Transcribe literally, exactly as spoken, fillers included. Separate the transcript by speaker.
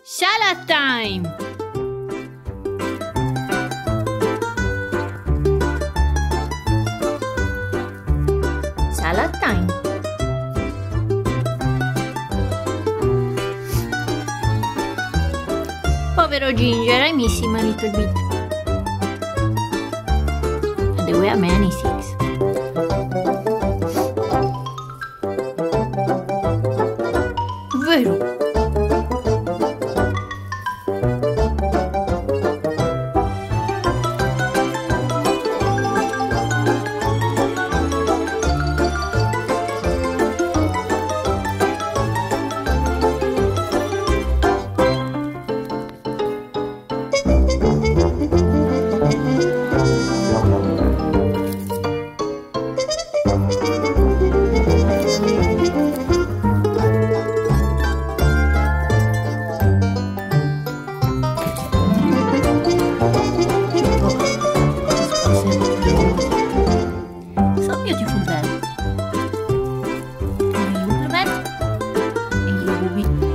Speaker 1: Salad time! Salad time! Povero Ginger, I miss him a little bit. And there were many things. Vero! Beautiful bed. And you implement, and you will be